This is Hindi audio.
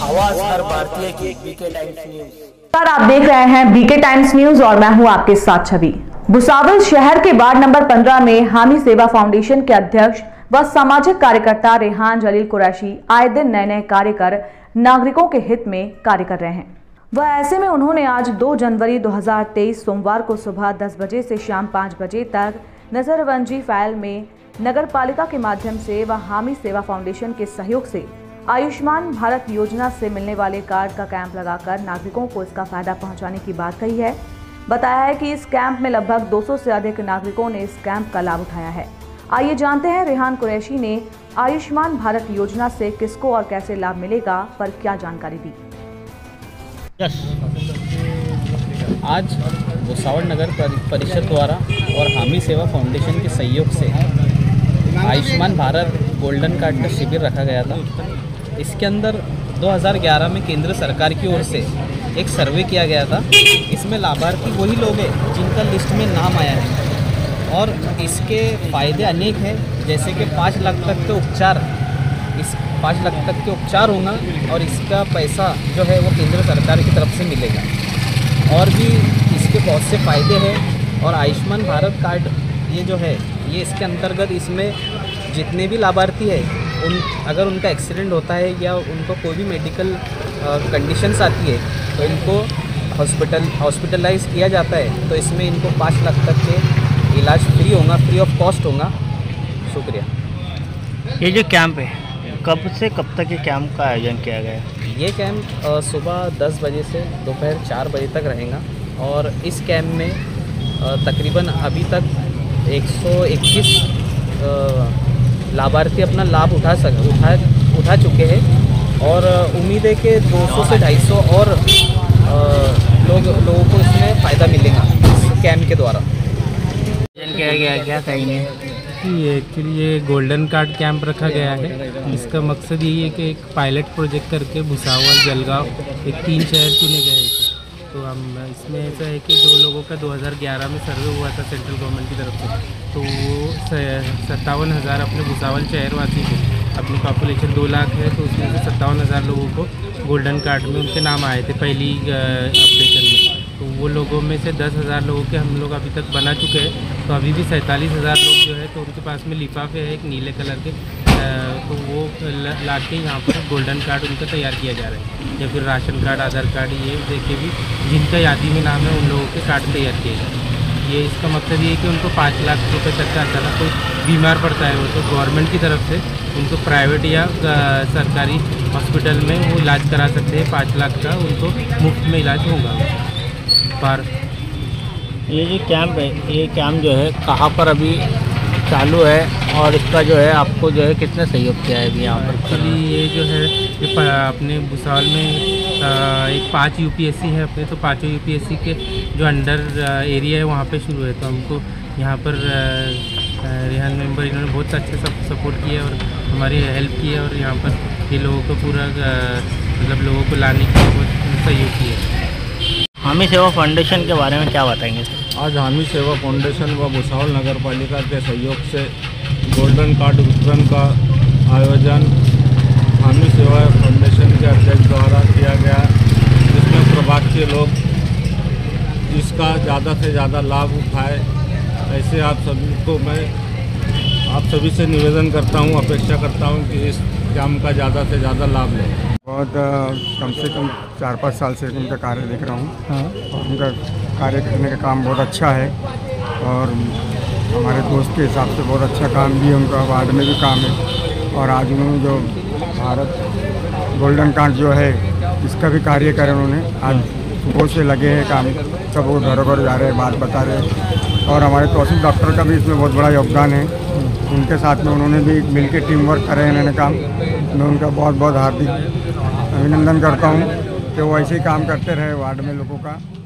आवाज हर भारतीय की बीके टाइम्स न्यूज। आप देख रहे हैं बीके टाइम्स न्यूज और मैं हूं आपके साथ छवि। भुसावल शहर के वार्ड नंबर 15 में हामी सेवा फाउंडेशन के अध्यक्ष व सामाजिक कार्यकर्ता रेहान जलील कुरैशी आए दिन नए नए कार्य कर नागरिकों के हित में कार्य कर रहे हैं। वह ऐसे में उन्होंने आज 2 जनवरी 2023 सोमवार को सुबह 10 बजे से शाम 5 बजे तक नजरबंदी फाइल में नगर पालिका के माध्यम से व हामी सेवा फाउंडेशन के सहयोग से आयुष्मान भारत योजना से मिलने वाले कार्ड का कैंप लगाकर नागरिकों को इसका फायदा पहुंचाने की बात कही है। बताया है कि इस कैंप में लगभग 200 से अधिक नागरिकों ने इस कैंप का लाभ उठाया है। आइए जानते हैं रेहान कुरैशी ने आयुष्मान भारत योजना से किसको और कैसे लाभ मिलेगा पर क्या जानकारी दी। आज भुसावल नगर परिषद द्वारा और हामी सेवा फाउंडेशन के सहयोग से आयुष्मान भारत गोल्डन कार्ड का शिविर रखा गया था। इसके अंदर 2011 में केंद्र सरकार की ओर से एक सर्वे किया गया था। इसमें लाभार्थी वही लोग हैं जिनका लिस्ट में नाम आया है और इसके फ़ायदे अनेक हैं, जैसे कि 5 लाख तक के उपचार, इस 5 लाख तक के उपचार होगा और इसका पैसा जो है वो केंद्र सरकार की तरफ से मिलेगा। और भी इसके बहुत से फ़ायदे हैं। और आयुष्मान भारत कार्ड ये जो है ये इसके अंतर्गत इसमें जितने भी लाभार्थी है अगर उनका एक्सीडेंट होता है या उनको कोई भी मेडिकल कंडीशंस आती है तो इनको हॉस्पिटलाइज किया जाता है, तो इसमें इनको 5 लाख तक के इलाज फ्री ऑफ कॉस्ट होगा। शुक्रिया। ये जो कैंप है कब से कब तक ये कैंप का आयोजन किया गया है? ये कैंप सुबह 10 बजे से दोपहर 4 बजे तक रहेगा और इस कैंप में तकरीबन अभी तक 121 लाभार्थी अपना लाभ उठा चुके हैं और उम्मीद है कि 200 से 250 और लोगों को इसमें फ़ायदा मिलेगा इस कैंप के द्वारा। किया गया क्या कहीं ये एक्चुअली ये गोल्डन कार्ड कैंप रखा गया है। इसका मकसद यही है कि एक पायलट प्रोजेक्ट करके भुसावल, जलगांव एक 3 शहर चुने गए थे। तो हम इसमें ऐसा है कि जो लोगों का 2011 में सर्वे हुआ था सेंट्रल गवर्नमेंट की तरफ से, तो वो 57,000 अपने भुसावल शहरवासी थे। अपनी पॉपुलेशन 2 लाख है, तो उसमें से 57,000 लोगों को गोल्डन कार्ड में उनके नाम आए थे पहली ऑपरेशन में। तो वो लोगों में से 10,000 लोगों के हम लोग अभी तक बना चुके हैं। तो अभी भी 47,000 लोग जो है तो उनके पास में लिफाफे है एक नीले कलर के, तो वो ला के यहाँ पर गोल्डन कार्ड उनका तैयार किया जा रहा है। या फिर राशन कार्ड, आधार कार्ड, ये देखे भी जिनका यादी में नाम है उन लोगों के कार्ड तैयार किए जाए। ये इसका मकसद ये है कि उनको 5 लाख रुपये तक का अचानक कोई बीमार पड़ता है वो तो गवर्नमेंट की तरफ से उनको प्राइवेट या सरकारी हॉस्पिटल में वो इलाज करा सकते हैं। 5 लाख का उनको मुफ्त में इलाज होगा पर। ये जो कैंप है ये कैंप जो है कहाँ पर अभी चालू है और इसका जो है आपको जो है किसने सहयोग किया है अभी यहाँ पर? एक्चुअली ये जो है ये अपने भुसावल में एक 5 यूपीएससी है अपने, तो 5 यूपीएससी के जो अंडर एरिया है वहाँ पे शुरू है। तो हमको यहाँ पर रेहान मेंबर इन्होंने बहुत अच्छा सपोर्ट किया और हमारी हेल्प की है और यहाँ पर ये लोगों को पूरा मतलब लोगों को लाने की बहुत सहयोग किया है। हामी सेवा फाउंडेशन के बारे में क्या बताएंगे? आज हामी सेवा फाउंडेशन व भुसावल नगर पालिका के सहयोग से गोल्डन कार्ड वितरण का आयोजन हामी सेवा फाउंडेशन के अध्यक्ष द्वारा किया गया, जिसमें प्रभाग के लोग इसका ज़्यादा से ज़्यादा लाभ उठाए। ऐसे आप सभी से निवेदन करता हूँ, अपेक्षा करता हूँ कि इस कैंप का ज़्यादा से ज़्यादा लाभ लें। बहुत कम से कम 4-5 साल से उनका कार्य देख रहा हूँ और उनका कार्य करने का काम बहुत अच्छा है और हमारे दोस्त के हिसाब से बहुत अच्छा काम भी है उनका, वार्ड में भी काम है। और आज उन्होंने जो भारत गोल्डन कार्ड जो है इसका भी कार्य करें उन्होंने। आज सुबह से लगे हैं काम, सब वो घरों घर जा रहे हैं, बात बता रहे हैं। और हमारे तौसीफ डॉक्टर का भी इसमें बहुत बड़ा योगदान है। उनके साथ में उन्होंने भी मिलकर टीम वर्क करे हैं इन्होंने काम। मैं उनका बहुत बहुत हार्दिक अभिनंदन करता हूँ कि वो ऐसे ही काम करते रहे वार्ड में लोगों का।